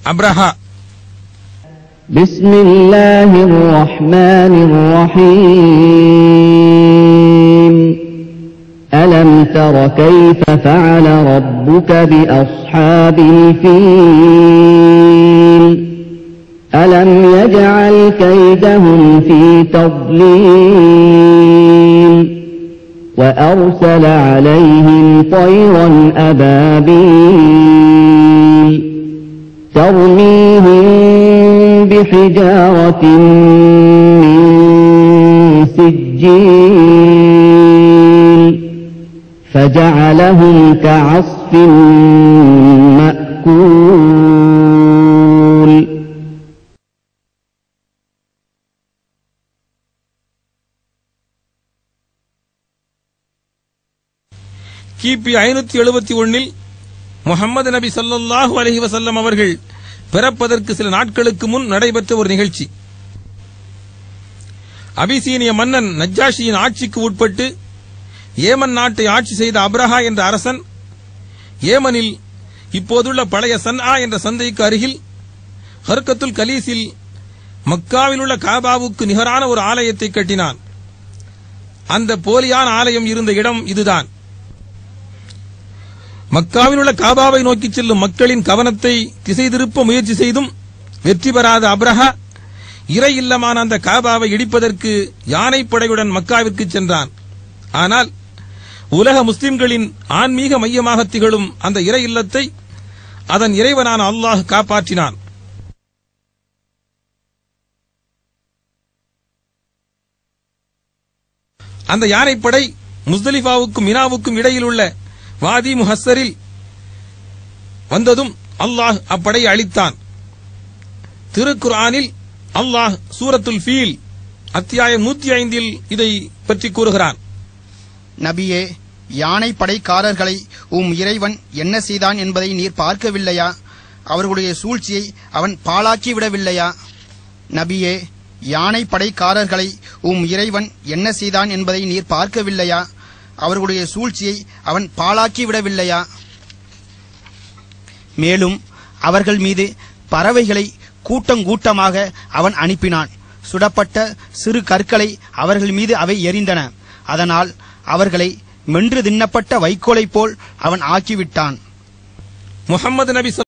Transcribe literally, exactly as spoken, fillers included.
அப்ரஹா. பிஸ்மில்லாஹிர் ரஹ்மானிர் ரஹீம். அலம் தர கைஃப ஃபஅல ரப்புக பி அஸ்ஹாபில் ஃபீல். அலம் யஜ்அல் கைதஹும் ஃபீ தضلீல். وأرسل عليهم طيرا أبابيل ترميهم بحجارة من سجيل فجعلهم كعصف مأكول. கிபி ஐநூத்தி எழுபத்தி ஒன்னில் முஹம்மது நபி ஸல்லல்லாஹு அலைஹி வஸல்லம் அவர்கள் பிறப்பதற்கு சில நாட்களுக்கு முன் நடைபெற்ற ஒரு நிகழ்ச்சி. அபிசீனிய மன்னன் நஜ்ஜாஷியின் ஆட்சிக்கு உட்பட்டு ஏமன் நாட்டை ஆட்சி செய்த அப்ரஹா என்ற அரசன் ஏமனில் இப்போதுள்ள பழைய சன்ஆ என்ற சந்தைக்கு அருகில் ஹர்கத்துல் கலீஸில் மக்காவில் உள்ள காபாவுக்கு நிகரான ஒரு ஆலயத்தை கட்டினான். அந்த போலியான ஆலயம் இருந்த இடம் இதுதான். மக்காவில் உள்ள காபாவை நோக்கி செல்லும் மக்களின் கவனத்தை திசை திருப்ப முயற்சி செய்தும் வெற்றி பெறாத அப்ரஹா இறை இல்லமான அந்த காபாவை இடிப்பதற்கு யானைப்படையுடன் மக்காவிற்கு சென்றான். ஆனால் உலக முஸ்லிம்களின் ஆன்மீக மையமாக திகழும் அந்த இறை இல்லத்தை அதன் இறைவனான அல்லாஹ் காப்பாற்றினான். அந்த யானைப்படை முஸ்தலிஃபாவுக்கும் மினாவுக்கும் இடையில் உள்ள வாதி முஹஸ்ஸரில் வந்ததும் அல்லாஹ் அப்படையை அழித்தான். திருக்குர்ஆனில் அல்லாஹ் சூரத்துல் ஃபீல் அத்தியாயம் நூற்றி ஐந்தில் இதை பற்றி கூறுகிறான். நபியே, யானை படைக்காரர்களை உம் இறைவன் என்ன செய்தான் என்பதை நீர் பார்க்கவில்லையா? அவர்களுடைய சூழ்ச்சியை அவன் பாழாக்கி விடவில்லையா? நபியே, யானை படைக்காரர்களை உம் இறைவன் என்ன செய்தான் என்பதை நீர் பார்க்கவில்லையா? அவர்களுடைய சூழ்ச்சியை அவன் பாழாக்கி விடவில்லையா? மேலும் அவர்கள் மீது பறவைகளை கூட்டங்கூட்டமாக அவன் அனுப்பினான். சுடப்பட்ட சிறு கற்களை அவர்கள் மீது அவை எறிந்தன. அதனால் அவர்களை மென்று தின்னப்பட்ட வைக்கோலை போல் அவன் ஆக்கிவிட்டான். முஹம்மது நபி